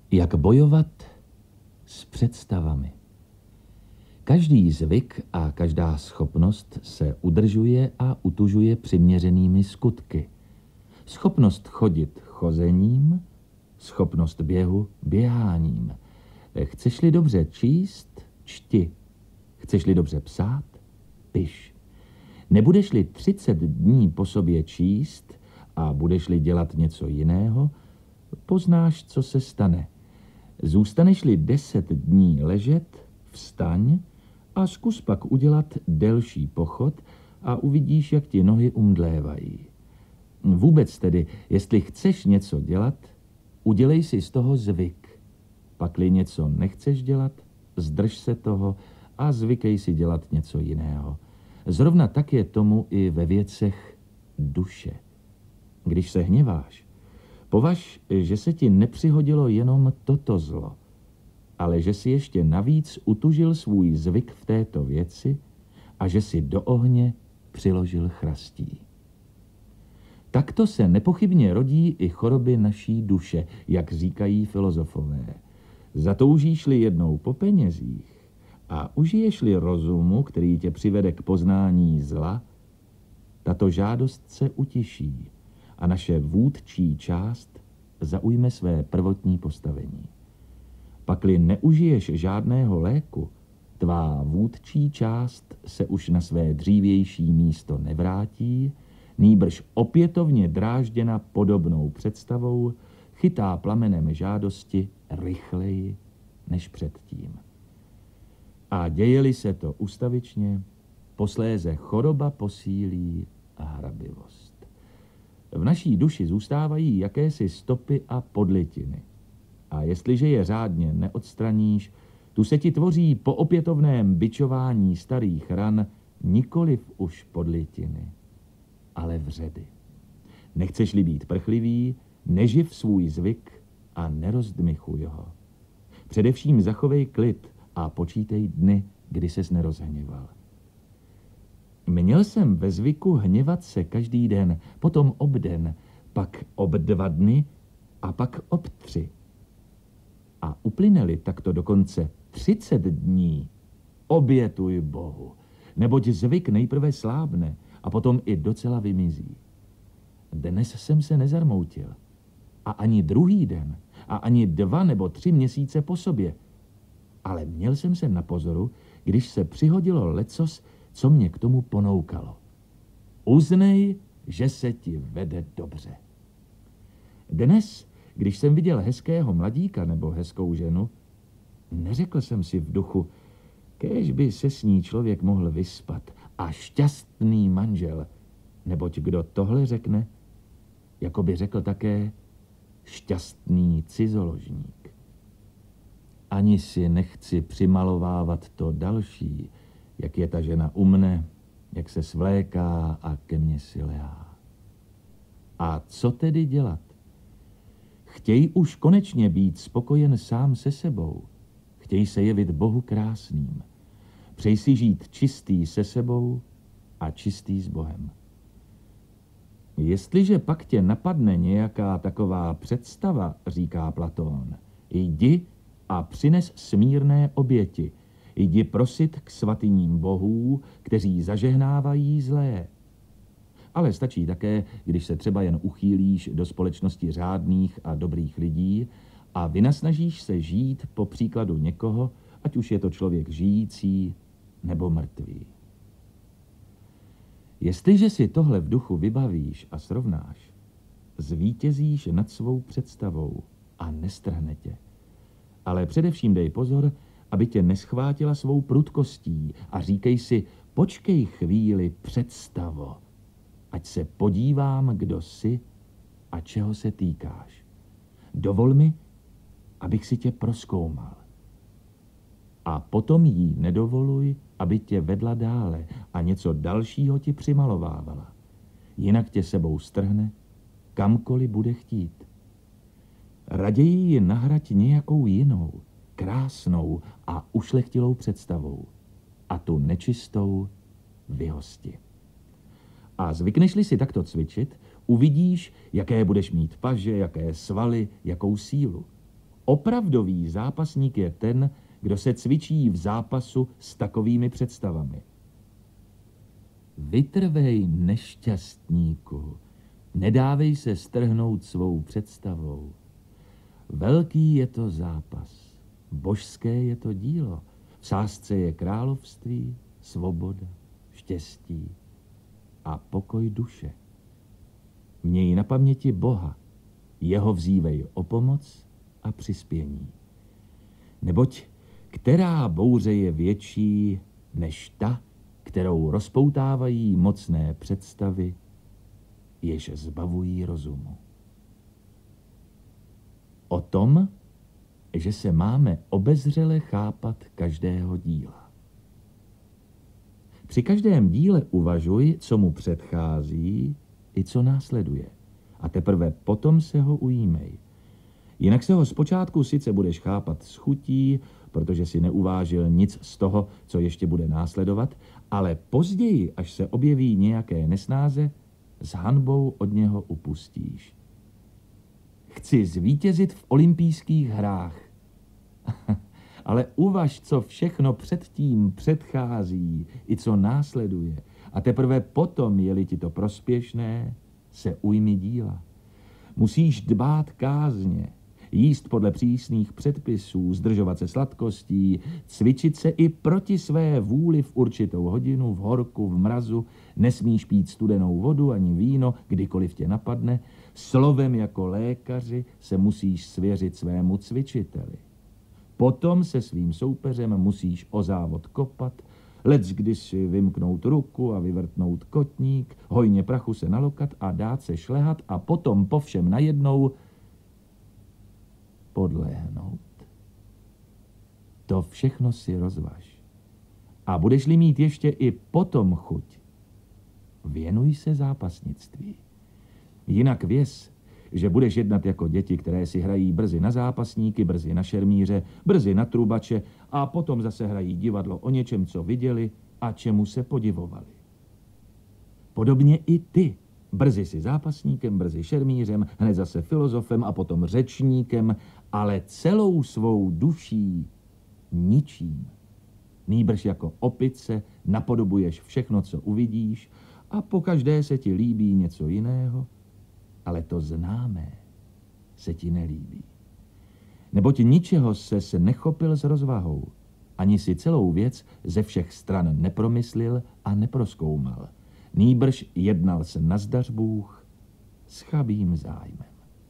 Jak bojovat s představami. Každý zvyk a každá schopnost se udržuje a utužuje přiměřenými skutky. Schopnost chodit chozením, schopnost běhu běháním. Chceš-li dobře číst, čti. Chceš-li dobře psát, piš. Nebudeš-li 30 dní po sobě číst a budeš-li dělat něco jiného, poznáš, co se stane. Zůstaneš-li 10 dní ležet, vstaň a zkus pak udělat delší pochod a uvidíš, jak ti nohy umdlévají. Vůbec tedy, jestli chceš něco dělat, udělej si z toho zvyk. Pakli něco nechceš dělat, zdrž se toho a zvykej si dělat něco jiného. Zrovna tak je tomu i ve věcech duše. Když se hněváš, považ, že se ti nepřihodilo jenom toto zlo, ale že si ještě navíc utužil svůj zvyk v této věci a že si do ohně přiložil chrastí. Takto se nepochybně rodí i choroby naší duše, jak říkají filozofové. Zatoužíš-li jednou po penězích a užiješ-li rozumu, který tě přivede k poznání zla, tato žádost se utiší a naše vůdčí část zaujme své prvotní postavení. Pakli neužiješ žádného léku, tvá vůdčí část se už na své dřívější místo nevrátí, nýbrž opětovně drážděna podobnou představou chytá plamenem žádosti rychleji než předtím. A děje-li se to ustavičně, posléze choroba posílí a hrabivost. V naší duši zůstávají jakési stopy a podlitiny. A jestliže je řádně neodstraníš, tu se ti tvoří po opětovném bičování starých ran nikoliv už podlitiny, ale vředy. Nechceš-li být prchlivý, neživ svůj zvyk a nerozdmychuj ho. Především zachovej klid a počítej dny, kdy ses nerozhněval. Měl jsem ve zvyku hněvat se každý den, potom obden, pak ob 2 dny a pak ob 3. A uplyne-li takto dokonce 30 dní, obětuj Bohu, neboť zvyk nejprve slábne a potom i docela vymizí. Dnes jsem se nezarmoutil. A ani druhý den, a ani 2 nebo 3 měsíce po sobě. Ale měl jsem se na pozoru, když se přihodilo lecos, co mě k tomu ponoukalo. Uznej, že se ti vede dobře. Dnes, když jsem viděl hezkého mladíka nebo hezkou ženu, neřekl jsem si v duchu, kéž by se s ní člověk mohl vyspat a šťastný manžel, neboť kdo tohle řekne, jako by řekl také šťastný cizoložník. Ani si nechci přimalovávat to další, jak je ta žena u mne, jak se svléká a ke mně si lehá. A co tedy dělat? Chtěj už konečně být spokojen sám se sebou. Chtěj se jevit Bohu krásným. Přej si žít čistý se sebou a čistý s Bohem. Jestliže pak tě napadne nějaká taková představa, říká Platón, jdi a přines smírné oběti. Jdi prosit k svatyním bohů, kteří zažehnávají zlé. Ale stačí také, když se třeba jen uchýlíš do společnosti řádných a dobrých lidí a vynasnažíš se žít po příkladu někoho, ať už je to člověk žijící nebo mrtvý. Jestliže si tohle v duchu vybavíš a srovnáš, zvítězíš nad svou představou a nestrhne tě. Ale především dej pozor, aby tě neschvátila svou prudkostí a říkej si, počkej chvíli, představo, ať se podívám, kdo jsi a čeho se týkáš. Dovol mi, abych si tě prozkoumal. A potom jí nedovoluj, aby tě vedla dále a něco dalšího ti přimalovávala. Jinak tě sebou strhne, kamkoliv bude chtít. Raději ji nahrať nějakou jinou, krásnou a ušlechtilou představou a tu nečistou vyhosti. A zvykneš-li si takto cvičit, uvidíš, jaké budeš mít paže, jaké svaly, jakou sílu. Opravdový zápasník je ten, kdo se cvičí v zápasu s takovými představami. Vytrvej, nešťastníku, nedávej se strhnout svou představou. Velký je to zápas, božské je to dílo, v sázce je království, svoboda, štěstí a pokoj duše. Měj na paměti Boha, jeho vzívej o pomoc a přispění. Neboť která bouře je větší než ta, kterou rozpoutávají mocné představy, jež zbavují rozumu. O tom, že se máme obezřele chápat každého díla. Při každém díle uvažuj, co mu předchází i co následuje. A teprve potom se ho ujímej. Jinak se ho zpočátku sice budeš chápat s chutí, protože si neuvážil nic z toho, co ještě bude následovat, ale později, až se objeví nějaké nesnáze, s hanbou od něho upustíš. Chci zvítězit v olympijských hrách. Ale uvaž, co všechno předtím předchází i co následuje. A teprve potom, je-li ti to prospěšné, se ujmi díla. Musíš dbát kázně, jíst podle přísných předpisů, zdržovat se sladkostí, cvičit se i proti své vůli v určitou hodinu, v horku, v mrazu, nesmíš pít studenou vodu ani víno, kdykoliv tě napadne. Slovem jako lékaři se musíš svěřit svému cvičiteli. Potom se svým soupeřem musíš o závod kopat, leckdy si vymknout ruku a vyvrtnout kotník, hojně prachu se nalokat a dát se šlehat a potom po všem najednou podlehnout. To všechno si rozvaž. A budeš-li mít ještě i potom chuť, věnuj se zápasnictví. Jinak věz, že budeš jednat jako děti, které si hrají brzy na zápasníky, brzy na šermíře, brzy na trubače a potom zase hrají divadlo o něčem, co viděli a čemu se podivovali. Podobně i ty. Brzy si zápasníkem, brzy šermířem, hned zase filozofem a potom řečníkem, ale celou svou duší ničím. Nýbrž jako opice napodobuješ všechno, co uvidíš a pokaždé se ti líbí něco jiného, ale to známé se ti nelíbí. Neboť ničeho se nechopil s rozvahou, ani si celou věc ze všech stran nepromyslil a neprozkoumal. Nýbrž jednal se nazdař Bůh s chabým zájmem.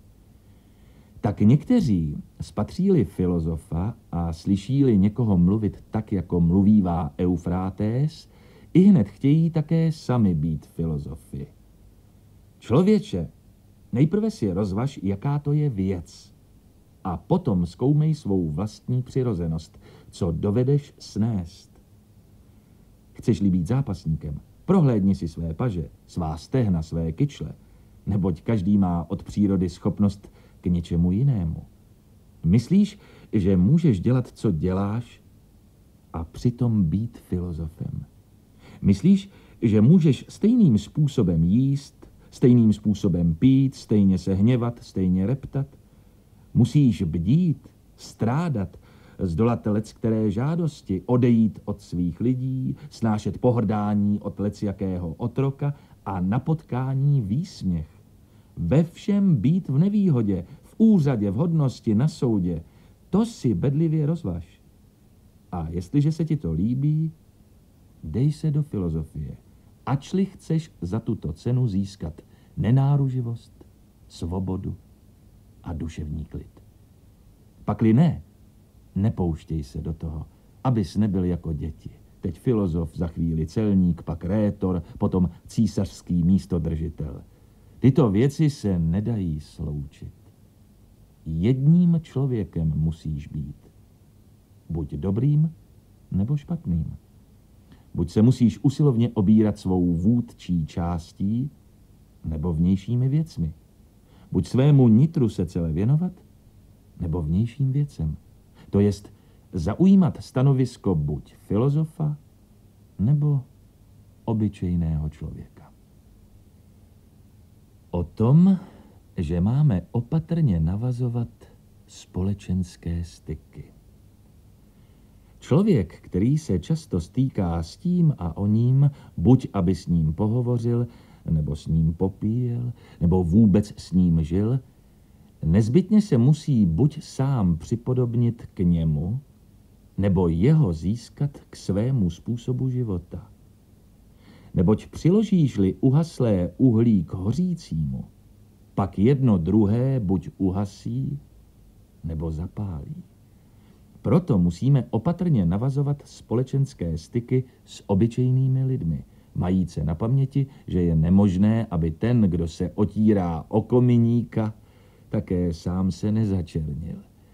Tak někteří spatří-li filozofa a slyší-li někoho mluvit tak, jako mluvívá Eufrátés, i hned chtějí také sami být filozofy. Člověče, nejprve si rozvaž, jaká to je věc, a potom zkoumej svou vlastní přirozenost, co dovedeš snést. Chceš-li být zápasníkem, prohlédni si své paže, svá stehna, své kyčle, neboť každý má od přírody schopnost k něčemu jinému. Myslíš, že můžeš dělat, co děláš, a přitom být filozofem? Myslíš, že můžeš stejným způsobem jíst, stejným způsobem pít, stejně se hněvat, stejně reptat? Musíš bdít, strádat, zdolat leckteré žádosti, odejít od svých lidí, snášet pohrdání od lecjakého otroka a na potkání výsměch. Ve všem být v nevýhodě, v úřadě, v hodnosti, na soudě. To si bedlivě rozvaž. A jestliže se ti to líbí, dej se do filozofie, ačli chceš za tuto cenu získat nenáruživost, svobodu a duševní klid. Pakli ne, nepouštěj se do toho, abys nebyl jako děti. Teď filozof, za chvíli celník, pak rétor, potom císařský místodržitel. Tyto věci se nedají sloučit. Jedním člověkem musíš být. Buď dobrým, nebo špatným. Buď se musíš usilovně obírat svou vůdčí částí, nebo vnějšími věcmi. Buď svému nitru se celé věnovat, nebo vnějším věcem. To jest zaujímat stanovisko buď filozofa, nebo obyčejného člověka. O tom, že máme opatrně navazovat společenské styky. Člověk, který se často stýká s tím a oním, buď aby s ním pohovořil, nebo s ním popíjel, nebo vůbec s ním žil, nezbytně se musí buď sám připodobnit k němu, nebo jeho získat k svému způsobu života. Neboť přiložíš-li uhaslé uhlí k hořícímu, pak jedno druhé buď uhasí, nebo zapálí. Proto musíme opatrně navazovat společenské styky s obyčejnými lidmi, majíce na paměti, že je nemožné, aby ten, kdo se otírá o kominíka, také sám se nezačernil.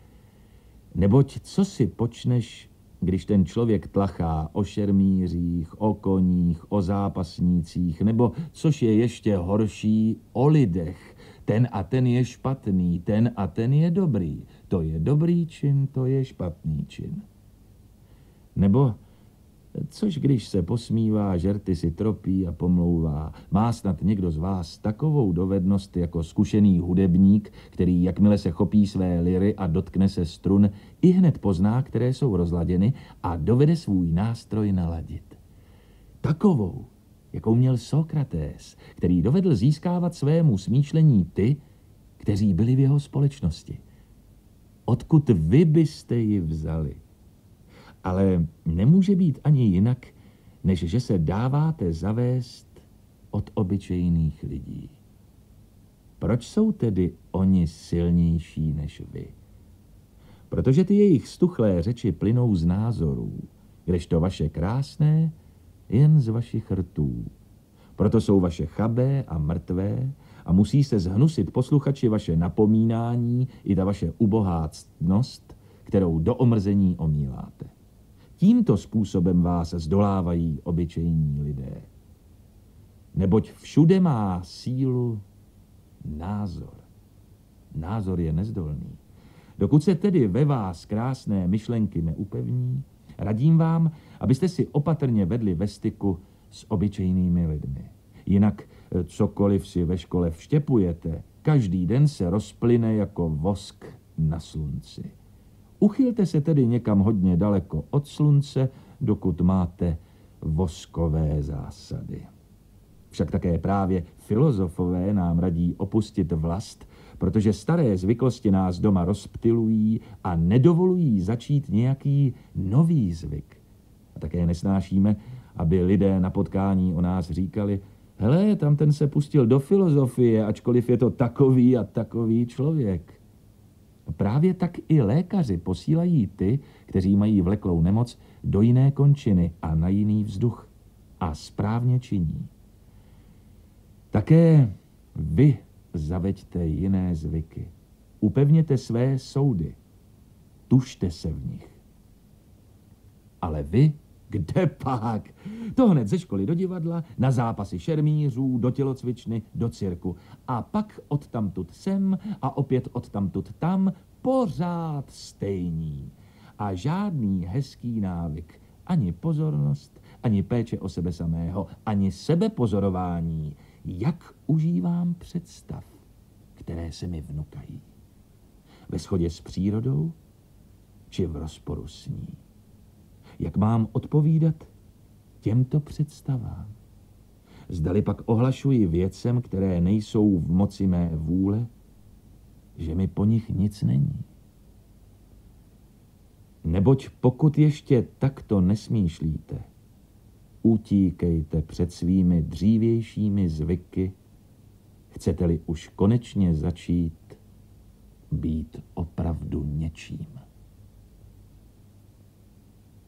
Neboť co si počneš, když ten člověk tlachá o šermířích, o koních, o zápasnících, nebo, což je ještě horší, o lidech. Ten a ten je špatný, ten a ten je dobrý. To je dobrý čin, to je špatný čin. Nebo, což když se posmívá, žerty si tropí a pomlouvá, má snad někdo z vás takovou dovednost jako zkušený hudebník, který jakmile se chopí své liry a dotkne se strun, i hned pozná, které jsou rozladěny a dovede svůj nástroj naladit. Takovou, jakou měl Sokrates, který dovedl získávat svému smýšlení ty, kteří byli v jeho společnosti. Odkud vy byste ji vzali? Ale nemůže být ani jinak, než že se dáváte zavést od obyčejných lidí. Proč jsou tedy oni silnější než vy? Protože ty jejich stuchlé řeči plynou z názorů, kdežto vaše krásné jen z vašich rtů. Proto jsou vaše chabé a mrtvé a musí se zhnusit posluchači vaše napomínání i ta vaše ubohá ctnost, kterou do omrzení omíláte. Tímto způsobem vás zdolávají obyčejní lidé. Neboť všude má sílu názor. Názor je nezdolný. Dokud se tedy ve vás krásné myšlenky neupevní, radím vám, abyste si opatrně vedli ve styku s obyčejnými lidmi. Jinak cokoliv si ve škole vštěpujete, každý den se rozplyne jako vosk na slunci. Uchylte se tedy někam hodně daleko od slunce, dokud máte voskové zásady. Však také právě filozofové nám radí opustit vlast, protože staré zvyklosti nás doma rozptylují a nedovolují začít nějaký nový zvyk. A také nesnášíme, aby lidé na potkání o nás říkali: hele, tam ten se pustil do filozofie, ačkoliv je to takový a takový člověk. Právě tak i lékaři posílají ty, kteří mají vleklou nemoc, do jiné končiny a na jiný vzduch. A správně činí. Také vy zaveďte jiné zvyky. Upevněte své soudy. Tužte se v nich. Ale vy, kde pak? To hned ze školy do divadla, na zápasy šermířů, do tělocvičny, do cirku. A pak odtamtud sem a opět odtamtud tam, pořád stejný. A žádný hezký návyk, ani pozornost, ani péče o sebe samého, ani sebepozorování, jak užívám představ, které se mi vnukají. Ve shodě s přírodou, či v rozporu s ní. Jak mám odpovídat těmto představám? Zdali pak ohlašuji věcem, které nejsou v moci mé vůle, že mi po nich nic není. Neboť pokud ještě takto nesmýšlíte, utíkejte před svými dřívějšími zvyky, chcete-li už konečně začít být opravdu něčím.